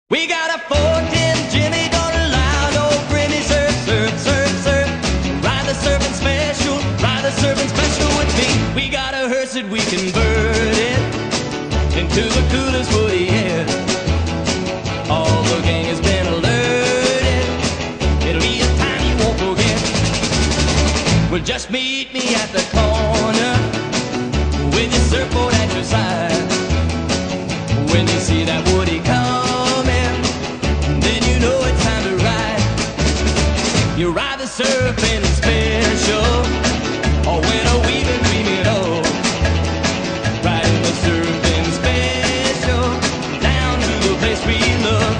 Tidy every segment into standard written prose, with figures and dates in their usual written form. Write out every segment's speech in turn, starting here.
We got a 410 Jimmy, gonna allow no Grimmy. Surf, surf, surf, surf. Ride the surfing special, ride the surfing special with me. We got a hearse that we converted into the coolest woody air. All the gang has been alerted. It'll be a time you won't forget. Well, just meet me at the corner with your surfboard at your side. When you see that woody coming, then you know it's time to ride. You ride the surfing special, or when a weaving dreaming old. Riding the surfing special, down to the place we love.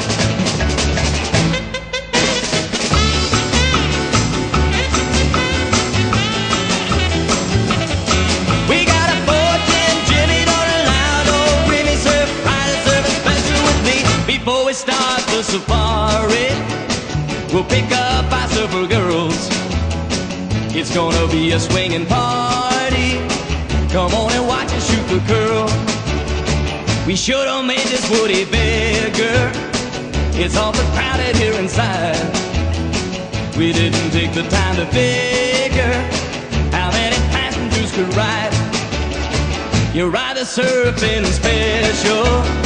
We got a 410 Jimmy, don't allow no Grimmy. Surf, ride the surfing special with me. Before we start the safari, we'll pick up our surfer girls. It's gonna be a swinging party. Come on and watch us shoot the curl. We should've made this woody bigger. It's awful crowded here inside. We didn't take the time to figure how many passengers could ride. You ride the surfing special,